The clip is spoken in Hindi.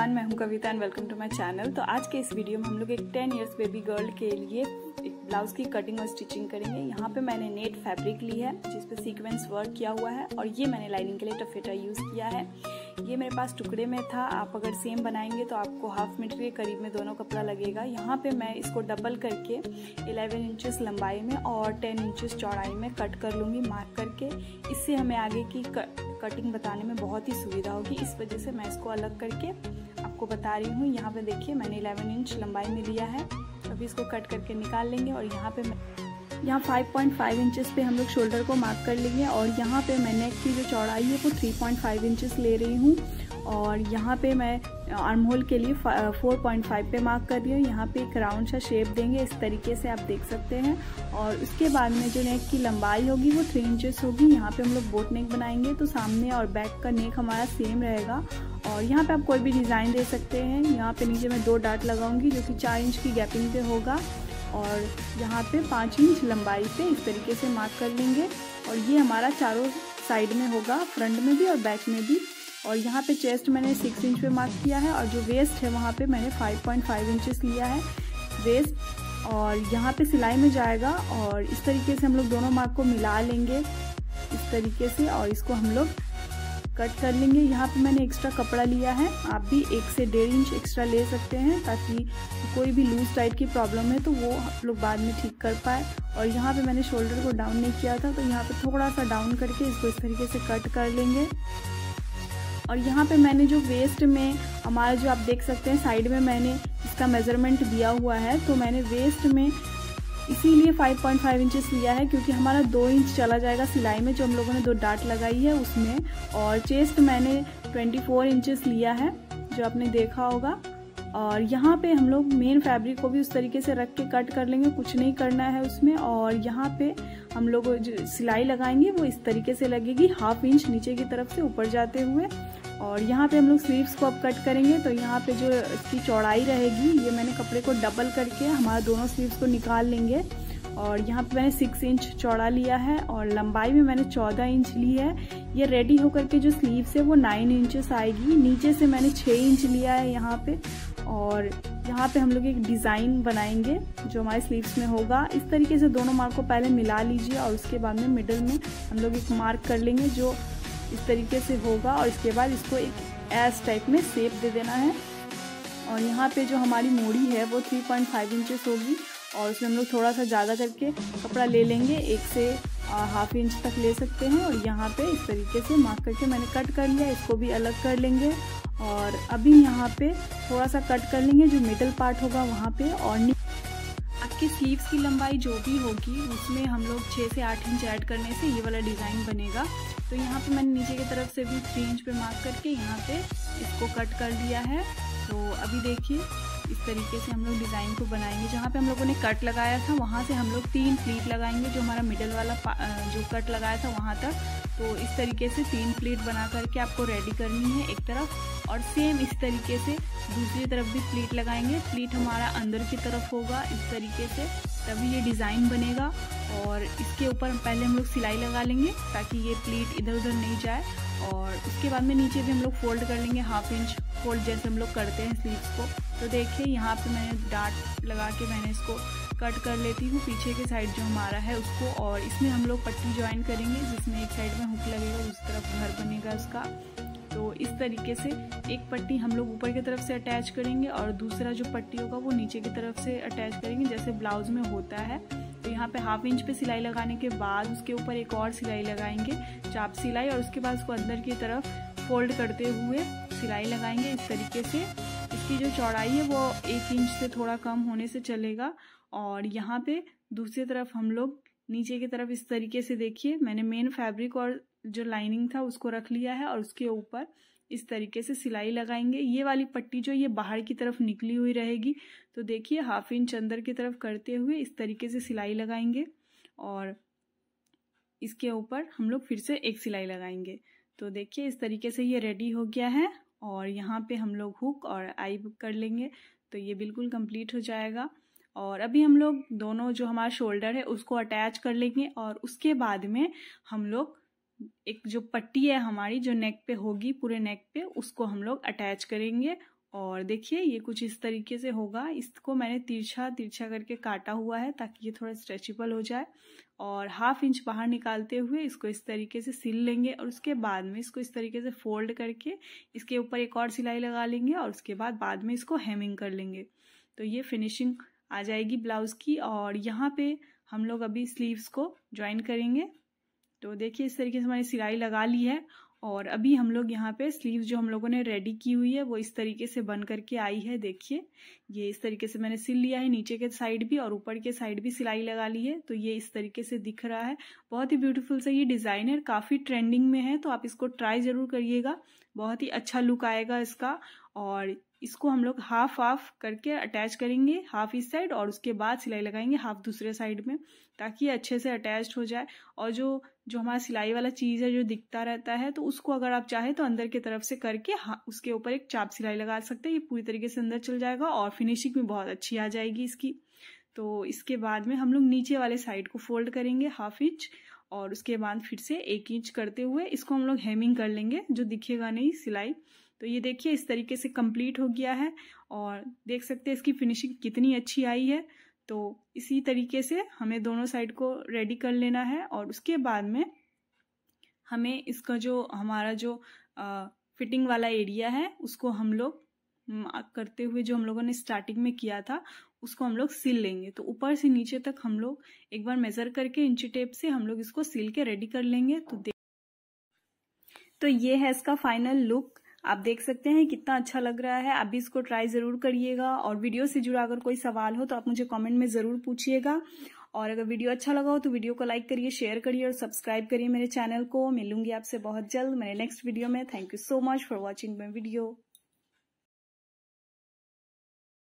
एवरीवन, मैं हूं Kavita and welcome to my channel. तो आज के इस वीडियो में हम लोग एक 10 इयर्स बेबी गर्ल के लिए एक ब्लाउज की कटिंग और स्टिचिंग करेंगे। यहाँ पे मैंने नेट फैब्रिक ली है जिस पे सीक्वेंस वर्क किया हुआ है और ये मैंने लाइनिंग के लिए टफेटा यूज़ किया है। ये मेरे पास टुकड़े में था। आप अगर सेम बनाएंगे तो आपको हाफ मीटर के करीब में दोनों कपड़ा लगेगा। यहाँ पे मैं इसको डबल करके 11 इंचेस लंबाई में और 10 इंचेस चौड़ाई में कट कर लूँगी मार्क करके। इससे हमें आगे की कटिंग बताने में बहुत ही सुविधा होगी, इस वजह से मैं इसको अलग करके आपको बता रही हूँ। यहाँ पे देखिए मैंने 11 इंच लंबाई में लिया है। अभी इसको कट करके निकाल लेंगे और यहाँ पे यहाँ 5.5 इंचेस पे हम लोग शोल्डर को मार्क कर लेंगे और यहाँ पे मैं नेक की जो चौड़ाई है वो 3.5 इंचेस ले रही हूँ और यहाँ पे मैं आर्म होल के लिए 4.5 पे मार्क कर रही हूँ। यहाँ पे एक राउंड सा शेप देंगे, इस तरीके से आप देख सकते हैं। और उसके बाद में जो नेक की लंबाई होगी वो 3 इंचेस होगी। यहाँ पे हम लोग बोट नेक बनाएंगे तो सामने और बैक का नेक हमारा सेम रहेगा। और यहाँ पे आप कोई भी डिज़ाइन दे सकते हैं। यहाँ पे नीचे मैं 2 डाट लगाऊंगी जो कि 4 इंच की गैपिंग पे होगा और यहाँ पे 5 इंच लंबाई पे इस तरीके से मार्क कर लेंगे। और ये हमारा चारों साइड में होगा, फ्रंट में भी और बैक में भी। और यहाँ पे चेस्ट मैंने 6 इंच पे मार्क किया है और जो वेस्ट है वहाँ पे मैंने 5.5 इंचेस लिया है वेस्ट। और यहाँ पे सिलाई में जाएगा और इस तरीके से हम लोग दोनों मार्क को मिला लेंगे इस तरीके से और इसको हम लोग कट कर लेंगे। यहाँ पे मैंने एक्स्ट्रा कपड़ा लिया है, आप भी 1 से 1.5 इंच एक्स्ट्रा ले सकते हैं ताकि कोई भी लूज टाइट की प्रॉब्लम है तो वो आप लोग बाद में ठीक कर पाए। और यहाँ पे मैंने शोल्डर को डाउन नहीं किया था तो यहाँ पे थोड़ा सा डाउन करके इसको इस तरीके से कट कर लेंगे। और यहाँ पे मैंने जो वेस्ट में हमारा जो आप देख सकते हैं साइड में मैंने इसका मेजरमेंट दिया हुआ है, तो मैंने वेस्ट में इसीलिए 5.5 इंचेस लिया है क्योंकि हमारा 2 इंच चला जाएगा सिलाई में जो हम लोगों ने 2 डाट लगाई है उसमें। और चेस्ट मैंने 24 इंचेस लिया है जो आपने देखा होगा। और यहाँ पे हम लोग मेन फैब्रिक को भी उस तरीके से रख के कट कर लेंगे, कुछ नहीं करना है उसमें। और यहाँ पे हम लोग जो सिलाई लगाएंगे वो इस तरीके से लगेगी, 1/2 इंच नीचे की तरफ से ऊपर जाते हुए। और यहाँ पे हम लोग स्लीव्स को अब कट करेंगे तो यहाँ पे जो इसकी चौड़ाई रहेगी, ये मैंने कपड़े को डबल करके हमारा दोनों स्लीव्स को निकाल लेंगे। और यहाँ पे मैंने 6 इंच चौड़ा लिया है और लंबाई में मैंने 14 इंच ली है। ये रेडी होकर के जो स्लीव्स है वो 9 इंचेस आएगी। नीचे से मैंने 6 इंच लिया है यहाँ पे। और यहाँ पे हम लोग एक डिज़ाइन बनाएंगे जो हमारे स्लीव्स में होगा। इस तरीके से दोनों मार्क को पहले मिला लीजिए और उसके बाद में मिडल में हम लोग एक मार्क कर लेंगे जो इस तरीके से होगा। और इसके बाद इसको एक एस टाइप में शेप दे देना है। और यहाँ पे जो हमारी मोड़ी है वो 3.5 इंचेस होगी और उसमें हम लोग थोड़ा सा ज़्यादा करके कपड़ा ले लेंगे, 1 से 1/2 इंच तक ले सकते हैं। और यहाँ पे इस तरीके से मार्क करके मैंने कट कर लिया, इसको भी अलग कर लेंगे। और अभी यहाँ पे थोड़ा सा कट कर लेंगे जो मिडल पार्ट होगा वहाँ पे। और आपकी स्लीव्स की लंबाई जो भी होगी उसमें हम लोग 6 से 8 इंच ऐड करने से ये वाला डिज़ाइन बनेगा। तो यहाँ पे मैंने नीचे की तरफ से भी 3 इंच पे मार्क करके यहाँ पे इसको कट कर दिया है। तो अभी देखिए इस तरीके से हम लोग डिज़ाइन को बनाएंगे। जहाँ पे हम लोगों ने कट लगाया था वहाँ से हम लोग 3 प्लीट लगाएंगे, जो हमारा मिडल वाला जो कट लगाया था वहाँ तक। तो इस तरीके से 3 प्लीट बना करके आपको रेडी करनी है एक तरफ। और सेम इस तरीके से दूसरी तरफ भी प्लीट लगाएंगे। प्लीट हमारा अंदर की तरफ होगा इस तरीके से, तभी ये डिज़ाइन बनेगा। और इसके ऊपर पहले हम लोग सिलाई लगा लेंगे ताकि ये प्लीट इधर उधर नहीं जाए। और उसके बाद में नीचे भी हम लोग फोल्ड कर लेंगे, 1/2 इंच फोल्ड जैसे हम लोग करते हैं स्लीव्स को। तो देखिए यहाँ पे मैंने डाट लगा के मैंने इसको कट कर लेती हूँ पीछे के साइड जो हमारा है उसको। और इसमें हम लोग पट्टी ज्वाइन करेंगे जिसमें एक साइड में हुक लगेगा, उस तरफ घर बनेगा उसका। तो इस तरीके से एक पट्टी हम लोग ऊपर की तरफ से अटैच करेंगे और दूसरा जो पट्टी होगा वो नीचे की तरफ से अटैच करेंगे जैसे ब्लाउज में होता है। तो यहाँ पे 1/2 इंच पे सिलाई लगाने के बाद उसके ऊपर एक और सिलाई लगाएंगे, चाप सिलाई। और उसके बाद उसको अंदर की तरफ फोल्ड करते हुए सिलाई लगाएंगे इस तरीके से। इसकी जो चौड़ाई है वो 1 इंच से थोड़ा कम होने से चलेगा। और यहाँ पे दूसरी तरफ हम लोग नीचे की तरफ इस तरीके से देखिए मैंने मेन फैब्रिक और जो लाइनिंग था उसको रख लिया है और उसके ऊपर इस तरीके से सिलाई लगाएंगे। ये वाली पट्टी जो ये बाहर की तरफ निकली हुई रहेगी। तो देखिए 1/2 इंच अंदर की तरफ करते हुए इस तरीके से सिलाई लगाएंगे और इसके ऊपर हम लोग फिर से एक सिलाई लगाएंगे। तो देखिए इस तरीके से ये रेडी हो गया है। और यहाँ पे हम लोग हुक और आई कर लेंगे तो ये बिल्कुल कंप्लीट हो जाएगा। और अभी हम लोग दोनों जो हमारा शोल्डर है उसको अटैच कर लेंगे और उसके बाद में हम लोग एक जो पट्टी है हमारी जो नेक पे होगी पूरे नेक पे उसको हम लोग अटैच करेंगे और देखिए ये कुछ इस तरीके से होगा। इसको मैंने तिरछा तिरछा करके काटा हुआ है ताकि ये थोड़ा स्ट्रेचेबल हो जाए। और 1/2 इंच बाहर निकालते हुए इसको इस तरीके से सिल लेंगे और उसके बाद में इसको इस तरीके से फोल्ड करके इसके ऊपर एक और सिलाई लगा लेंगे और उसके बाद में इसको हेमिंग कर लेंगे। तो ये फिनिशिंग आ जाएगी ब्लाउज की। और यहाँ पे हम लोग अभी स्लीव्स को ज्वाइन करेंगे। तो देखिए इस तरीके से मैंने सिलाई लगा ली है और अभी हम लोग यहाँ पे स्लीव्स जो हम लोगों ने रेडी की हुई है वो इस तरीके से बन करके आई है। देखिए ये इस तरीके से मैंने सिल लिया है, नीचे के साइड भी और ऊपर के साइड भी सिलाई लगा ली है। तो ये इस तरीके से दिख रहा है, बहुत ही ब्यूटीफुल सा ये डिजाइन है, काफी ट्रेंडिंग में है। तो आप इसको ट्राई जरूर करिएगा, बहुत ही अच्छा लुक आएगा इसका। और इसको हम लोग हाफ करके अटैच करेंगे, हाफ इस साइड और उसके बाद सिलाई लगाएंगे हाफ दूसरे साइड में, ताकि ये अच्छे से अटैच हो जाए। और जो हमारा सिलाई वाला चीज है जो दिखता रहता है, तो उसको अगर आप चाहे तो अंदर की तरफ से करके उसके ऊपर एक चाप सिलाई लगा सकते हैं। ये पूरी तरीके से अंदर चल जाएगा और फिनिशिंग भी बहुत अच्छी आ जाएगी इसकी। तो इसके बाद में हम लोग नीचे वाले साइड को फोल्ड करेंगे 1/2 इंच और उसके बाद फिर से 1 इंच करते हुए इसको हम लोग हेमिंग कर लेंगे, जो दिखेगा नहीं सिलाई। तो ये देखिए इस तरीके से कंप्लीट हो गया है और देख सकते हैं इसकी फिनिशिंग कितनी अच्छी आई है। तो इसी तरीके से हमें दोनों साइड को रेडी कर लेना है और उसके बाद में हमें इसका जो हमारा जो फिटिंग वाला एरिया है उसको हम लोग करते हुए जो हम लोगों ने स्टार्टिंग में किया था उसको हम लोग सिल लेंगे। तो ऊपर से नीचे तक हम लोग एक बार मेजर करके इंची टेप से हम लोग इसको सिल के रेडी कर लेंगे। तो ये है इसका फाइनल लुक। आप देख सकते हैं कितना अच्छा लग रहा है। आप भी इसको ट्राई जरूर करिएगा और वीडियो से जुड़ा अगर कोई सवाल हो तो आप मुझे कमेंट में जरूर पूछिएगा। और अगर वीडियो अच्छा लगा हो तो वीडियो को लाइक करिए, शेयर करिए और सब्सक्राइब करिए मेरे चैनल को। मिलूंगी आपसे बहुत जल्द मेरे नेक्स्ट वीडियो में। Thank you so much for watching my video.